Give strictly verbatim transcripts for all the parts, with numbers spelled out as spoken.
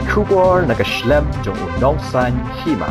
kubor nagaslem jong unongsan Hima.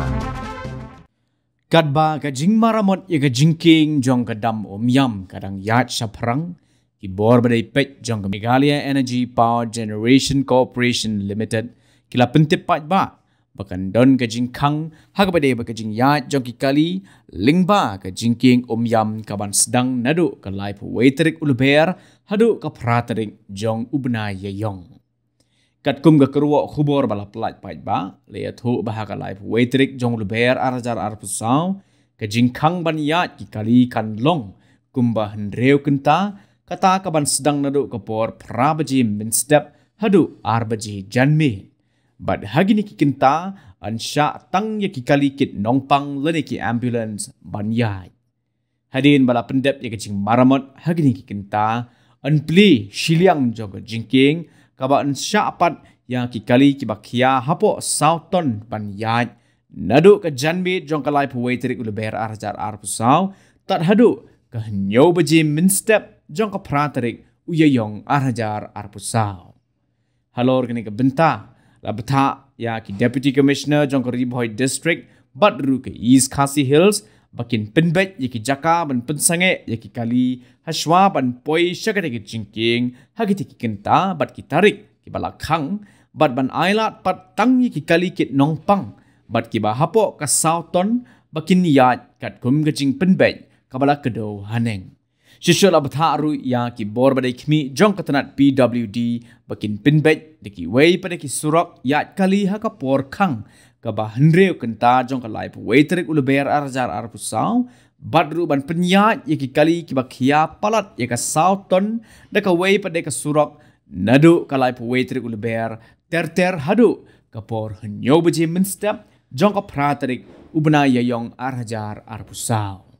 Kadba ka jing maramot ya ka Jingkieng jong ka dam Umïam kadang Ïaid saprang ki bor badai pet jong ka Meghalaya Energy Power Generation Corporation Limited kila pentip pat ba bakan don ka jing Khang ha ka badai ba ka jing Ïaid jong ki kali lingba ka Jingkieng Umïam ka ban sedang Naduh ka lai pawai Tarik Lber Haduh ka Tarik jong ubna Ïaïong. Kat kum ga kerwa khubor bala plat pait ba le thu bah ka lai pawai Tarik jong Lber arajar arpusaw ka jing Khang ban Ïaid ki kali kan long kumba hendreu kenta kata ka ban sedang Naduh ka por prabaji min step Haduh arbaji janme bad hagini ki kenta an sha tang ya ki kali kit nongpang lene ki ambulance ban Ïaid. Hadin bala pendep ya ka jing maramot hagini ki kenta an pli shiliang jog Jingkieng kaba an sha apat yang ki kali ki bakia hapo sauton ban Ïaid Naduh ka janme jong kalai pawai Tarik Lber arajar arpusaw tat Haduh ka nyo baji min step jong ka Tarik Ïaïong arajar arpusaw. Halor kini ka benta la beta ya ki Deputy Commissioner jong ka Riboy District badru ke East Khasi Hills bakin penbet ya ki jaka ban pensange ya ki kali haswa ban poi syakate ki Jingkieng hagiti ki kenta bat ki Tarik ki bala Khang bat ban ailat pat tang ya ki kali kit nongpang bat ki ba hapo ka sauton bakin Ïaid kat kum ka jing penbet kabala kedo haneng. Shisho la bata aru ya ki bor badai kimi jong katanat P W D bakin pinbet deki wei pada ki surak Ïaid kali ha ka por Khang ka ba hendreu kenta jong ka lai pawai Tarik Lber arajar arpusaw badru ban penyat ya ki kali ki ba khia palat ya ka sauton deka wei pada ka surak Naduh ka lai pawai Tarik Lber ter ter Haduh ka por henyo baje min step jong ka Tarik ubna Ïaïong arajar arpusaw.